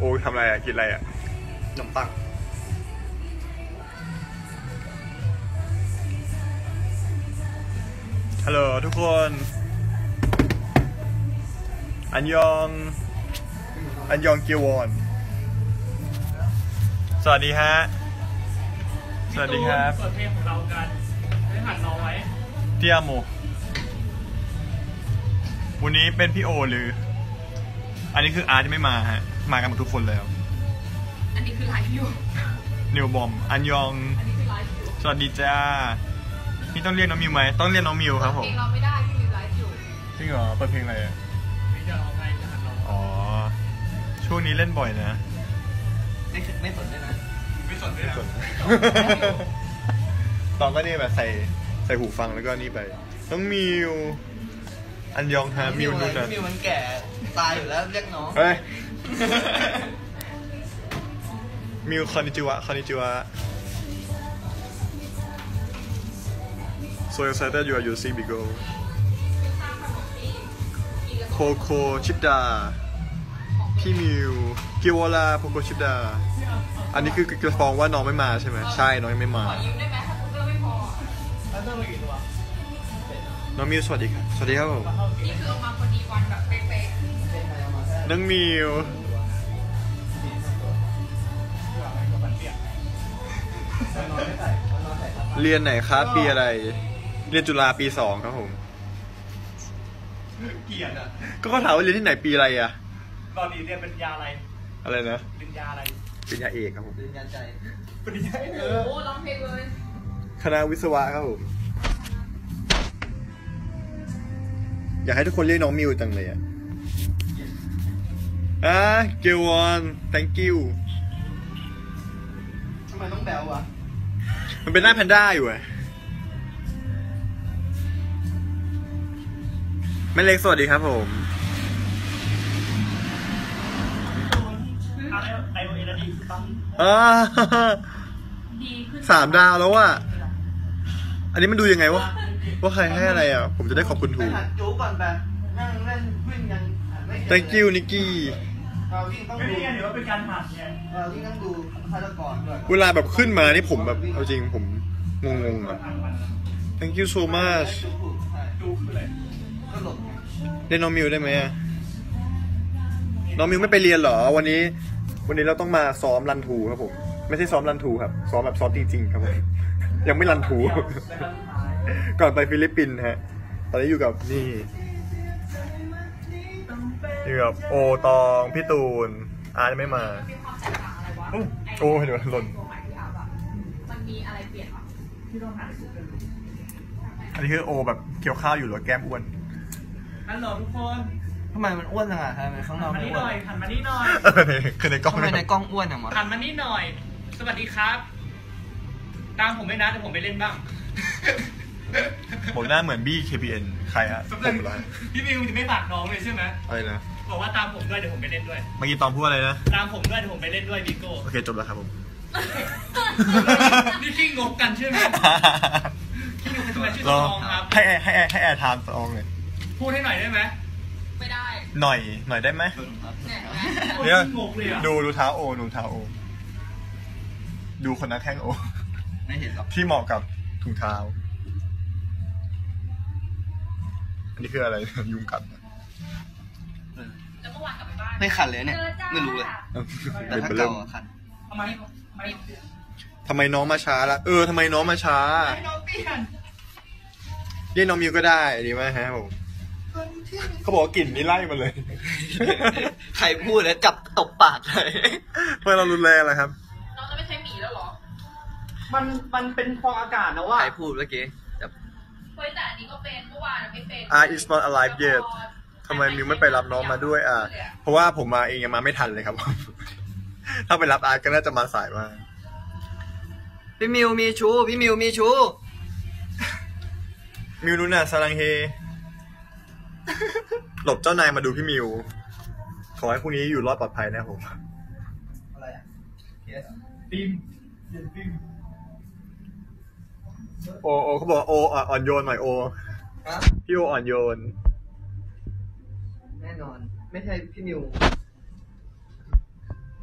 โอ้ทำอะไรอ่ะกินอะไรอ่ะขนมปังฮัลโหลทุกคนอันยองเกียววอนสวัสดีฮะสวัสดีครับเปิดเพลงของเรากันได้หัดรอไว้เตียโมวันนี้เป็นพี่โอหรืออันนี้คืออาร์ตไม่มาฮะมากันหมดทุกคนแล้วอันนี้คือไลฟ์อยู่นิวบอมอันยองอันนี้คือไลฟ์อยู่สวัสดีจ้านี่ต้องเรียกน้องมิวไหมต้องเรียกน้องมิวครับผมเพลงเราไม่ได้ที่มีไลฟ์อยู่จริงเหรอเปิดเพลงอะไรอ่ะไม่จะรอไงจะหัดรออ๋อช่วงนี้เล่นบ่อยนะไม่สนด้วยนะไม่สนด้วยนะตอนก็นี่แบบใส่หูฟังแล้วก็นี่ไปน้องมิวอันยองฮะมิวนู่นน่ะมิวมันแก่ตายอยู่แล้วเรียกน้องเฮ้ยมิวคอนนิจิวะSo excited you are using Bigo โคโคชิดาพี่มิวกิวลาโคโคชิดาอันนี้คือกระฟองว่าน้องไม่มาใช่ไหมใช่น้องยังไม่มาขอยืมได้ไหมถ้าคุกเกอร์ไม่พอแล้วต้องไปกี่ตัวน้องมิวสวัสดีครับสวัสดีครับผมนี่คือเอามาพอดีวันแบบเป๊ะๆน้องมิวเรียนไหนครับปีอะไรเรียนจุฬาปี2ครับผมเกียรติอ่ะก็เขาถามว่าเรียนที่ไหนปีอะไรอ่ะตอนนี้เรียนปริญญาอะไรนะปริญญาอะไรปริญญาเอกครับผมปริญญาใจปริญญาโอ้ร้องเพลงเลยคณะวิศวะครับผมอยากให้ทุกคนเรียกน้องมิวจังเลยอ่ะเกลวอน thank you ทำไมต้องแบลวะมันเป็นหน้าแพนด้าอยู่อ่ะแม่เล็กสวัสดีครับผมดีขึ้น 3 ดาวแล้วอ่ะอันนี้มันดูยังไงวะว่าใครให้อะไรอ่ะผมจะได้ขอบคุณถูกจูก่อนไปนั่งเล่นวิ่งยังไม่ thank you นิกกี้ไม่ได้เดี๋ยวว่าเป็นการหัดไงวิ่งต้องดูฆาตกรด้วยเวลาแบบขึ้นมานี่ผมแบบเอาจริงผมงงอ่ะ thank you so much เรียนน้องมิวได้ไหมน้องมิวไม่ไปเรียนเหรอวันนี้เราต้องมาซ้อมรันทูครับผมไม่ใช่ซ้อมรันทูครับซ้อมแบบซ้อมจริงๆครับผมยังไม่รันทูก่อนไปฟิลิปปินส์ฮะตอนนี้อยู่กับนี่อยู่กับโอตองพี่ตูนอาร์ตไม่มาโอ้เดี๋ยวหล่นมันมีอะไรเปลี่ยนหรอที่ต้องหาอันนี้คือโอแบบเคี้ยวข้าวอยู่หรือแก้มอ้วนฮัลโหลทุกคนทำไมมันอ้วนจังอ่ะทำไมข้างนอกมันอ้วนหันมานี่หน่อยคือในกล้องทำไมในกล้องอ้วนอย่างวะหันมานี่หน่อยสวัสดีครับตามผมไม่นะแต่ผมไปเล่นบ้างผมหน้าเหมือนบี้ KPN ใครฮะผมเลยพี่มิวจะไม่ฝากน้องเลยใช่ไหมอะไรนะบอกว่าตามผมด้วยเดี๋ยวผมไปเล่นด้วยเมื่อกี้ตอนพูดอะไรนะตามผมด้วยเดี๋ยวผมไปเล่นด้วยบิโก้โอเคจบแล้วครับผมนี่ขี้งกกันใช่ไหมขี้งกทำไมชื่อตองครับให้แอร์ไทม์ตองเลยพูดให้หน่อยได้ไหมไม่ได้หน่อยได้ไหมเนี่ยดูเท้าโอดูเท้าโอดูคนนักแข้งโอไม่เห็นหรอกที่เหมาะกับถุงเท้าอันนี้คืออะไรยุงกัดแล้วเมื่อวานกลับไปบ้านไม่ขันเลยเนี่ยไม่รู้เลยแต่ถ้าเก่าขันทำไมน้องมาช้าล่ะทำไมน้องมาช้าเรียกน้องมิวก็ได้ดีไหมฮะผมเขาบอกว่ากลิ่นนี่ไล่มาเลยใครพูดแล้วจับตบปากเลยเมื่อเรารุนแรงเลยครับน้องจะไม่ใช่หมีแล้วหรอมันเป็นฟองอากาศนะว่าใครพูดเมื่อกี้เฮ้ยแต่อันนี้ก็เป็นเมื่อวานไม่เป็น is not alive yet ทำไมมิวไม่ไปรับน้องมาด้วยเพราะว่าผมมาเองยังมาไม่ทันเลยครับถ้าไปรับอาร์ตก็น่าจะมาสายมากพี่มิวมีชูมิวนู่นน่ะซาลังเฮหลบเจ้านายมาดูพี่มิวขอให้พรุ่งนี้อยู่รอดปลอดภัยนะผมอะไรอ่ะฟิล์มโอเขาบอกโออ่อนโยนหน่อยโอพี่โออ่อนโยนแน่นอนไม่ใช่พี่มิว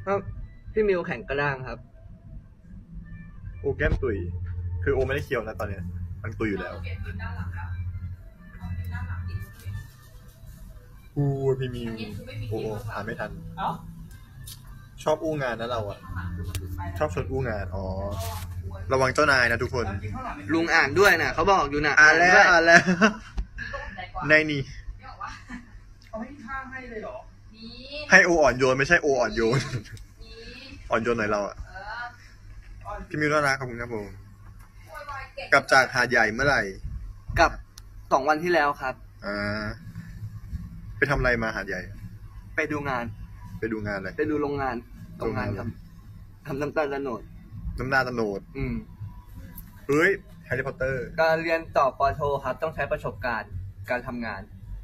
ครับพี่มิวแข่งกระด้างครับโอแก้มตุยคือโอไม่ได้เคี้ยวนะตอนเนี้ยมันตุยอยู่แล้วเปลี่ยนเป็นด้านหลังอะเอาเป็นด้านหลังติดเปลี่ยนกูพี่มิวโอ้อ่านไม่ทันเอ้าชอบอู้งานนะเราอะข้างหลังคือมันถือไปชอบชวนอู้งานอ๋อระวังเจ้านายนะทุกคนกินข้าวหลามลุงอ่านด้วยนะเขาบอกอยู่นะอ่านแล้วด้วยอ่านแล้วใจกว่าในนี่ไม่บอกว่าเขาให้ข้าวให้เลยเหรอนี่ให้โออ่อนโยนไม่ใช่โออ่อนโยนนี่อ่อนโยนหน่อยเราอะเออพี่มิวน่ารักขอบคุณครับผมโวยวายเก่งกลับจากหาดใหญ่เมื่อไหร่กับ2 วันที่แล้วครับอ่าไปทำอะไรมาหาดใหญ่ไปดูงานไปดูงานอะไรไปดูโรงงานทำน้ำตาลตะโนดน้ำหน้าตะโนด เฮ้ยแฮร์รี่พอตเตอร์การเรียนต่อปอโทครับต้องใช้ประสบการณ์การทำงาน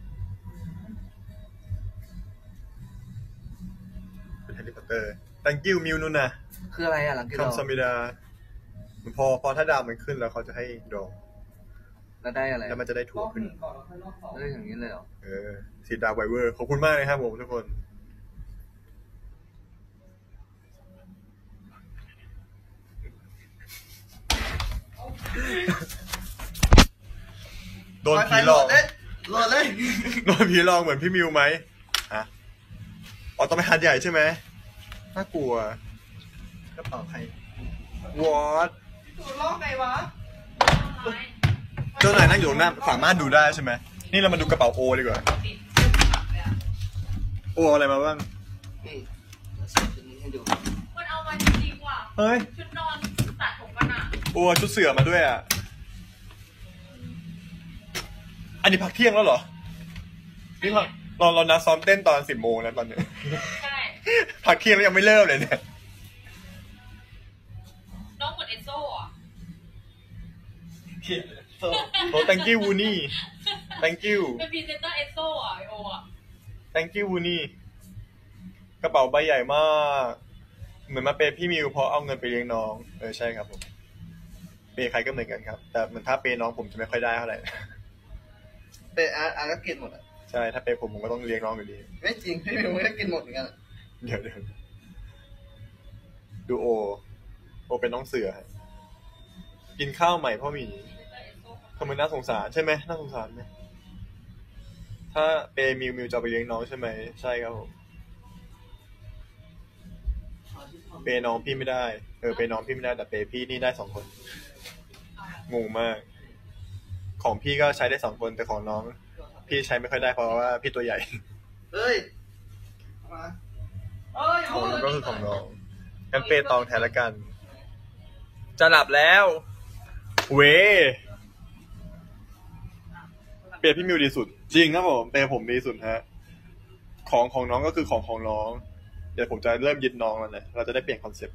เป็นแฮร์รี่พอตเตอร์ thank you มิวนุ่นนะคืออะไรอ่ะหลังกิโลคำสมิดาพอถ้าดาวมันขึ้นแล้วเขาจะให้ดอกแล้วได้อะไรแล้วมันจะได้ถั่วขึ้นก่อนแล้วค่อยรอบสองได้อย่างนี้เลยเหรอสีดาวไวเวอร์ขอบคุณมากเลยครับผมทุกคน โดนผีหลอกโหลดเลยโดนผีหลอกเหมือนพี่มิวไหมฮะอ๋อต้องไปหาดใหญ่ใช่ไหมน่ากลัวกระเป๋าใครวอตสูตรลอกไงวะเจ้านายนั่งอยู่ตรงหน้าสามารถดูได้ใช่ไหมนี่เรามาดูกระเป๋าโอดีกว่าติดเสื้อผักเลยอะโอเอาอะไรมาบ้างนี่เดี๋ยวใส่ชุดนี้ให้ดูมันเอามาจริงๆว่ะเฮ้ยชุดนอนตัดผมกันอะโอชุดเสือมาด้วยอ่ะอันนี้พักเที่ยงแล้วเหรอนี่พักเรานัดซ้อมเต้นตอน10 โมงนะตอนนี้ใช่พักเที่ยงแล้วยังไม่เริ่มเลยเนี่ยน้องเหมือนเอนโซ่อะโอ้ thank you วูนี่ thank you เป็นพรีเซนเตอร์เอนโซ่อะไอโออะ thank you วูนี่กระเป๋าใบใหญ่มากเหมือนมาเปย์พี่มิวเพราะเอาเงินไปเลี้ยงน้องใช่ครับผมเปย์ใครก็เหมือนกันครับ แต่เหมือนถ้าเปย์น้องผมจะไม่ค่อยได้เท่าไหร่แต่อาร์ก็กินหมดอ่ะใช่ถ้าเปย์ผมก็ต้องเลี้ยงน้องอยู่ดีไม่จริงพี่มิวไม่ได้กินหมดเหมือนกันเดี๋ยวดูโอเป็นน้องเสือฮะกินข้าวใหม่พ่อหมีทำไมน่าสงสารใช่ไหมน่าสงสารไหมถ้าเปย์มิวจะเอาไปเลี้ยงน้องใช่ไหมใช่ครับผมเปย์น้องพี่ไม่ได้เปย์น้องพี่ไม่ได้แต่เปย์พี่นี่ได้2 คนงงมากของพี่ก็ใช้ได้2 คนแต่ของน้องพี่ใช้ไม่ค่อยได้เพราะว่าพี่ตัวใหญ่เฮ้ยมาของน้องก็คือของน้องงั้นเปย์ตองแทนละกัน จะหลับแล้ว เวเปย์พี่มิวดีสุด จริงครับผมเปย์ผมดีสุดฮะของน้องก็คือของน้องเดี๋ยวผมจะเริ่มยึดน้องแล้วนะเราจะได้เปลี่ยนคอนเซ็ปต์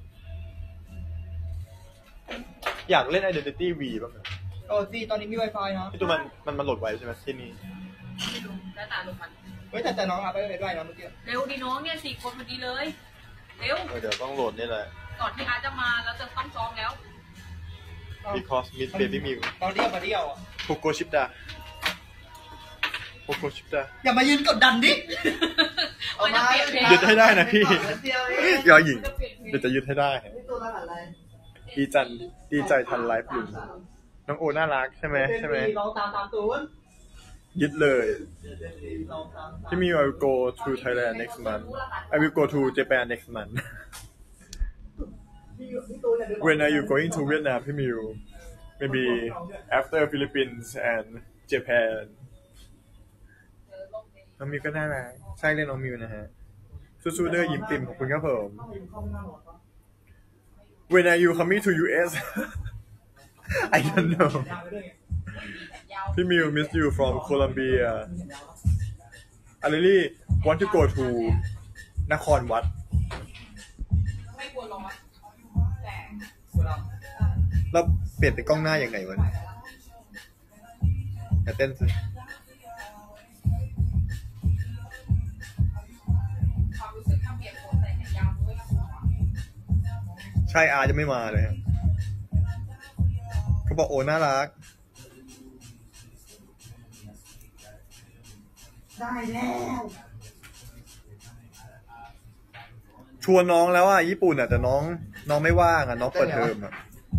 อยากเล่น Identity V บ้างนะโอ้ซีตอนนี้มี Wi-Fi เนาะที่ตัวมันโหลดไว้ใช่ไหมที่นี่ไม่รู้แล้วตาลงมันเฮ้ยแต่น้องเอาไปไม่ได้นะเมื่อกี้เร็วดีน้องเนี่ย4 คนพอดีเลย เร็วเดี๋ยวต้องโหลดนี่แหละก่อนที่อาร์ตจะมาแล้วจะต้องซ้อมแล้ว because miss baby miu ตอนเดียวมาเดียวอ่ะโคโกชิปดาโคโกชิปดาอย่ามายืนกดดันดิมันจะเปลี่ยนเพลงยึดให้ได้นะพี่เดียวเองยอหญิงมันจะเปลี่ยนเพลงเดี๋ยวจะยึดให้ได้นี่ตัวรหัสอะไรดีใจทันไลฟ์ลุงน้องโอน่ารักใช่ไหมลองตามตูนยึดเลยลองตามพี่มิว I will go to Thailand next month I will go to Japan next month When are you going to Vietnam พี่มิว Maybe after Philippines and Japan น้องมิวก็น่ารักใช่เรียกน้องมิวนะฮะสู้ๆเด้อยิ้มปิ่มขอบคุณครับผม When are you coming to US I don't know พี่มิว miss you from Colombia I really want to go to นครวัดไม่กลัวร้อนแต่แล้วเปลี่ยนเป็นกล้องหน้าอย่างไงวะเนี่ยอย่าเต้นสิความรู้สึกถ้าเปลี่ยนผมใส่แขนยาวด้วยนะใช่อาจะไม่มาเลยฮะเขาบอกโอน่ารักได้แล้วชวนน้องแล้วอ่ะญี่ปุ่นอ่ะแต่น้องไม่ว่างอ่ะน้องเปิดเทอมอ่ะ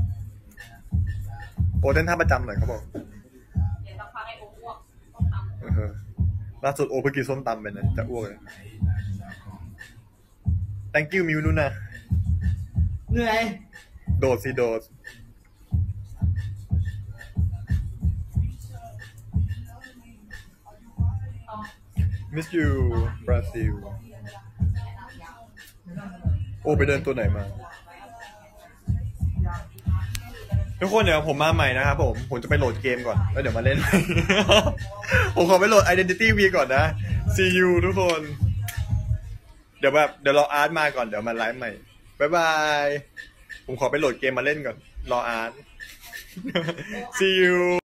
โอเต้นท่าประจำหน่อยเขาบอกเดี๋ยวสักพักไอ้โอ๊อ้วกต้องทำล่าสุดโอเพิ่งกินส้มตำไปนะจะอ้วกเลย thank you มิวนุ่นนะเหนื่อยโดดสิโดด miss you Brazil โอไปเดินตัวไหนมา ทุกคนเดี๋ยวผมมาใหม่นะครับผมจะไปโหลดเกมก่อนแล้วเดี๋ยวมาเล่น ผมขอไปโหลด Identity V ก่อนนะ see you ทุกคน เดี๋ยวรออาร์ตมาก่อนเดี๋ยวมาไลฟ์ใหม่บ๊ายบายผมขอไปโหลดเกมมาเล่นก่อนรออาร์ต see you